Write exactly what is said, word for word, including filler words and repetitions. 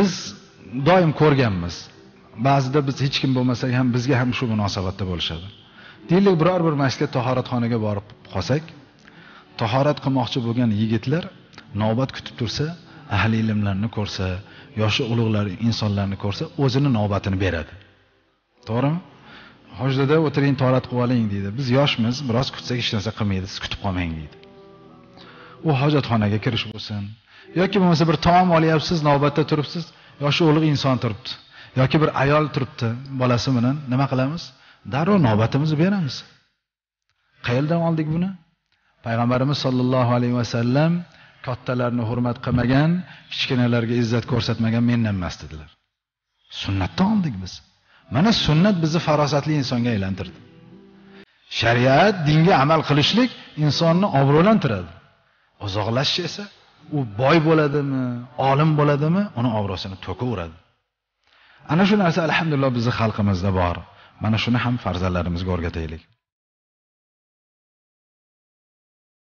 biz doim ko'rganmiz. Ba'zida biz hech kim bo'lmasak ham bizga ham shu munosabatda bo'lishadi. Deylik, biror bir masjidga tahoratxonaga borib qolsak, tahorat qilmoqchi bo'lgan yigitlar navbat kutib tursa, ahli ilmlarni ko'rsa, yoshi ulug'lar insonlarni ko'rsa, o'zini navbatini beradi. To'g'rimi? Hojda o'tiring, tahorat qilib oling deydi. Biz yoshmiz, biroz kutsak hech narsa qilmaydi, siz kutib qolmang deydi. U hojatxonaga kirish bo'lsin, yoki bo'lmasa bir taom olyapsiz, navbatda turibsiz, yoshi ulug' inson turibdi, yoki bir ayol turibdi, bolasi bilan nima qilamiz? Darrov navbatimizni beramiz. Qayerdan oldik buni? Payg'ambarimiz sollallohu alayhi va sallam kattalarni hurmat qilmagan, kichkinalarga izzat ko'rsatmagan mendan emas dedilar. Sunnatdan oldik biz. Mana sunnat bizni farosatli insonga aylantirdi. Shariat, dinga amal qilishlik insonni obro'lantiradi. Uzoqlashish esa u boy bo'ladimi, olim bo'ladimi, uni obro'sini to'kaveradi. Ana shu narsa alhamdulillah bizning xalqimizda bor. Mana shuni ham farzandlarimizga o'rgataylik.